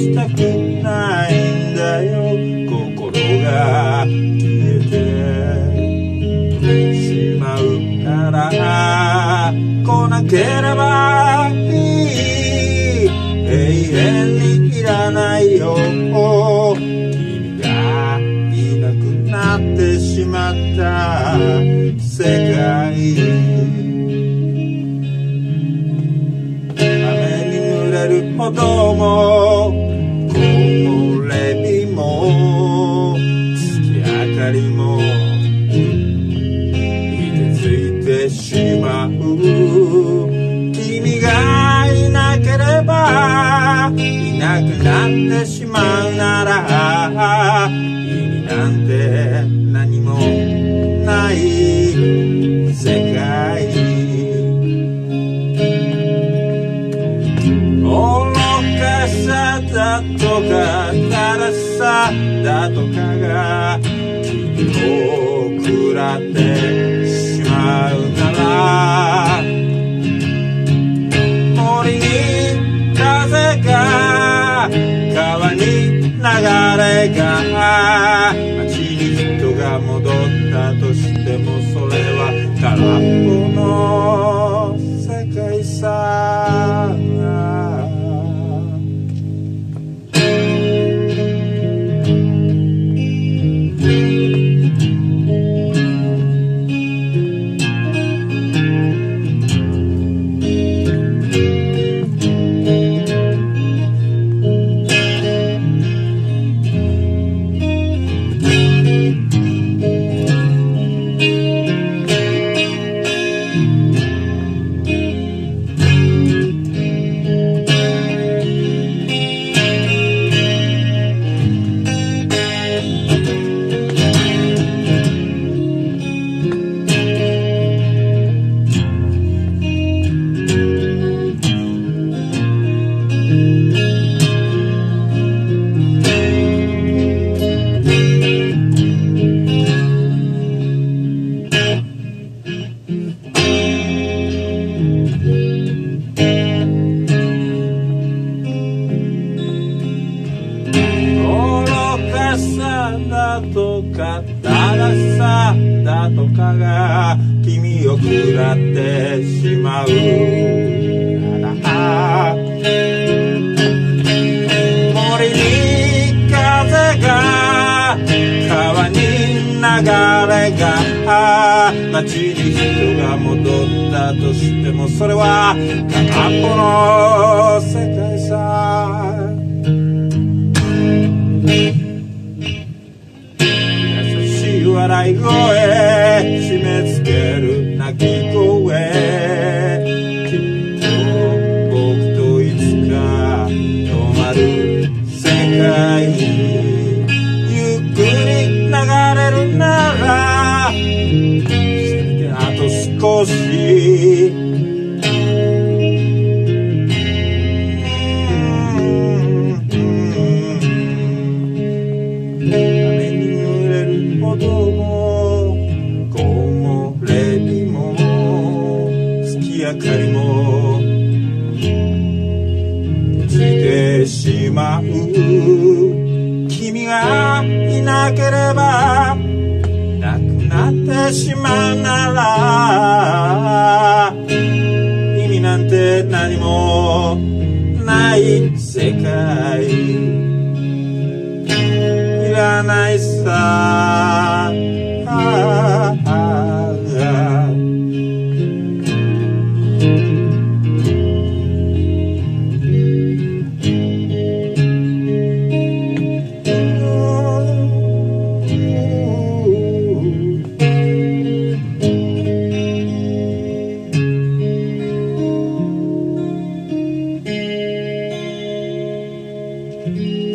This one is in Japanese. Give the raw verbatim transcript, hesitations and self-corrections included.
したくないんだよ。心が消えてしまうから来なければいい。永遠にいらないよ。君がいなくなってしまった世界。ほども木漏れ日も月明かりも凍てついてしまう。君がいなければいなくなってしまうなら意味なんて何もない世界。だとか正しさだとかが君を食らってしまうなら森に風が川に流れが街に人が戻ったとしてもそれは空っぽの世界さ。だとか正しさだとかが君を食らってしまうなら森に風が川に流れが街に人が戻ったとしてもそれは空っぽの世界さ。笑い声締め付ける泣き声君と僕といつか止まる世界ゆっくり流れるならせめてあと少し明かりもついてしまう。君がいなければなくなってしまうなら意味なんて何もない世界いらないさ。あああうん。